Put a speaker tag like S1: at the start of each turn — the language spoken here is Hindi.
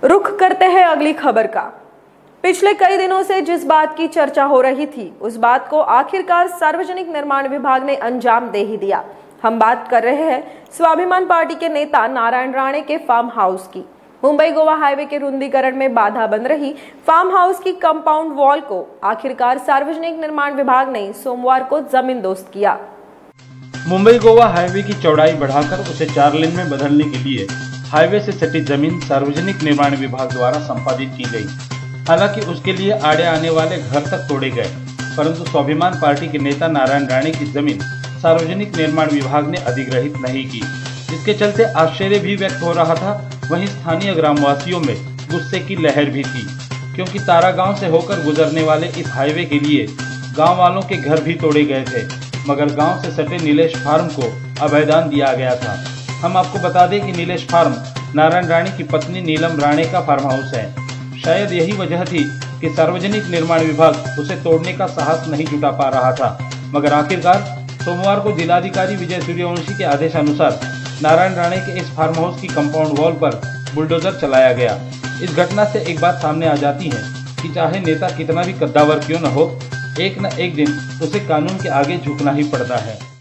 S1: रुख करते हैं अगली खबर का। पिछले कई दिनों से जिस बात की चर्चा हो रही थी उस बात को आखिरकार सार्वजनिक निर्माण विभाग ने अंजाम दे ही दिया। हम बात कर रहे हैं स्वाभिमान पार्टी के नेता नारायण राणे के फार्म हाउस की। मुंबई गोवा हाईवे के रुंदीकरण में बाधा बन रही फार्म हाउस की कंपाउंड वॉल को आखिरकार सार्वजनिक निर्माण विभाग ने सोमवार को जमींदोस्त किया।
S2: मुंबई गोवा हाईवे की चौड़ाई बढ़ाकर उसे 4 लेन में बदलने के लिए हाईवे से सटी जमीन सार्वजनिक निर्माण विभाग द्वारा संपादित की गई। हालांकि उसके लिए आड़े आने वाले घर तक तोड़े गए, परंतु स्वाभिमान पार्टी के नेता नारायण राणे की जमीन सार्वजनिक निर्माण विभाग ने अधिग्रहित नहीं की, जिसके चलते आश्चर्य भी व्यक्त हो रहा था। वहीं स्थानीय ग्रामवासियों में गुस्से की लहर भी थी, क्योंकि तारा गांव से होकर गुजरने वाले इस हाईवे के लिए गांव वालों के घर भी तोड़े गए थे, मगर गांव से सटे नीलेश फार्म को अभयदान दिया गया था। हम आपको बता दें कि नीलेश फार्म नारायण राणे की पत्नी नीलम राणे का फार्म हाउस है। शायद यही वजह थी कि सार्वजनिक निर्माण विभाग उसे तोड़ने का साहस नहीं जुटा पा रहा था, मगर आखिरकार सोमवार को जिलाधिकारी विजय सूर्यवंशी के आदेशानुसार नारायण राणे के इस फार्म हाउस की कंपाउंड वॉल पर बुलडोजर चलाया गया। इस घटना से एक बात सामने आ जाती है कि चाहे नेता कितना भी कद्दावर क्यों न हो, एक न एक दिन उसे कानून के आगे झुकना ही पड़ता है।